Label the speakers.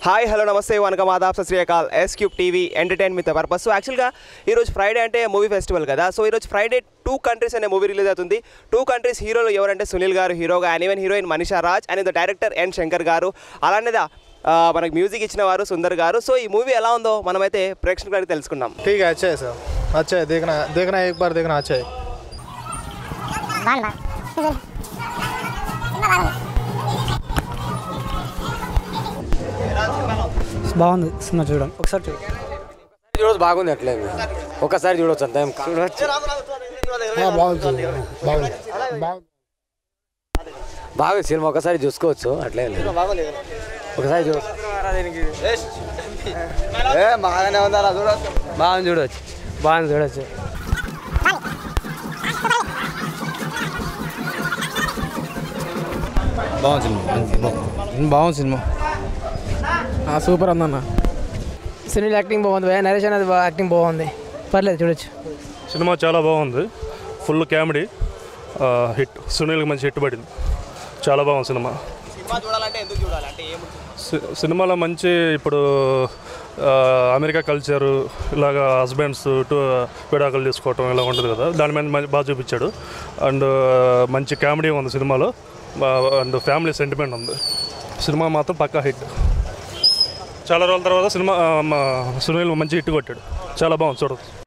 Speaker 1: Hi hello నమస్తే వనకం ఆదాబ్ సత్ శ్రీ అకాల్ S cube TV entertainment purpose. So యాక్చువల్గా ఈరోజు ఫ్రైడే అంటే మూవీ ఫెస్టివల్ కదా. సో ఈరోజు ఫ్రైడే 2 కంట్రీస్ అనే మూవీ రిలీజ్ అవుతుంది. 2 కంట్రీస్ హీరోలు ఎవరంటే సునీల్ గారు హీరోగా, and even heroine Manisha Raj, and director N Shankar గారు, అలానే మనకు మ్యూజిక్ ఇచ్చిన వారు సుందర్ గారు. సో ఈ మూవీ ఎలా ఉందో మనమైతే ప్రేక్షకులకు తెలుసుకుందాం.
Speaker 2: ठीक है, अच्छा है सर, अच्छा है, देखना देखना एक बार देखना, अच्छा है.
Speaker 3: బాగుంది సినిమా, చూడండి ఒకసారి
Speaker 4: చూడొచ్చు, బాగుంది. అట్లే ఒకసారి చూడొచ్చు, అంత చూడొచ్చు. బాగుంది సినిమా, ఒకసారి చూసుకోవచ్చు, అట్లే ఒకసారి చూడొచ్చు. బాగానే ఉంది, అలా చూడొచ్చు, బాగుంది, చూడొచ్చు, బాగుంది, చూడొచ్చు.
Speaker 2: బాగుంది సినిమా, సూపర్ అందన్న.
Speaker 3: సునీల్ యాక్టింగ్ బాగుంది, నరేష్ అనేది యాక్టింగ్ బాగుంది, పర్లేదు చూడొచ్చు.
Speaker 5: సినిమా చాలా బాగుంది, ఫుల్ కామెడీ హిట్. సునీల్కి మంచి హిట్ పడింది, చాలా బాగుంది సినిమా. సినిమాలో మంచి ఇప్పుడు అమెరికా కల్చరు, ఇలాగ హస్బెండ్స్ విడాకులు తీసుకోవటం ఇలా ఉంటుంది కదా, దాని మీద బాగా చూపించాడు. అండ్ మంచి కామెడీ ఉంది సినిమాలో, అండ్ ఫ్యామిలీ సెంటిమెంట్ ఉంది. సినిమా మాత్రం పక్కా హిట్. చాలా రోజుల తర్వాత సినిమా సునీల్ మంచి హిట్ కొట్టాడు, చాలా బాగుంది, చూడదు.